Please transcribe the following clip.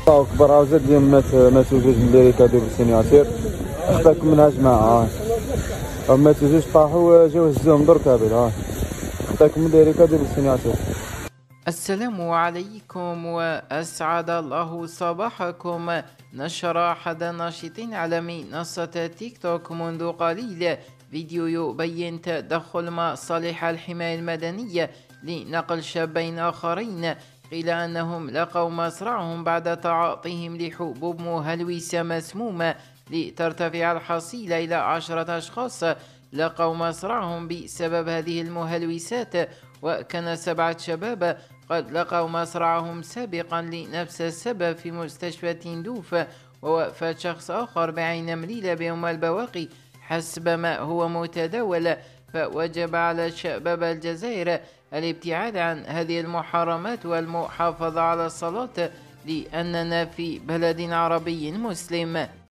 الله اكبر. عاوزات ديال ماتوا جوج من لي ريكادو بالسينياتير، خداك منها جماعه. ماتوا جوج طاحوا، جاو هزوهم درك قابل. خداك من لي ريكادو بالسينياتير. السلام عليكم وأسعد الله صباحكم. نشر أحد الناشطين على منصة تيك توك منذ قليل فيديو يبين تدخل مصالح الحماية المدنية لنقل شابين آخرين قيل أنهم لقوا مصرعهم بعد تعاطيهم لحبوب مهلوسة مسمومة لترتفع الحصيلة إلى 10 أشخاص لقوا مصرعهم بسبب هذه المهلوسات، وكان 7 شباب قد لقوا مصرعهم سابقا لنفس السبب في مستشفى تندوف، ووفاة شخص آخر بعين مليلة بيوم البواقي حسب ما هو متداول. فوجب على شباب الجزائر الابتعاد عن هذه المحرمات والمحافظة على الصلاة، لأننا في بلد عربي مسلم.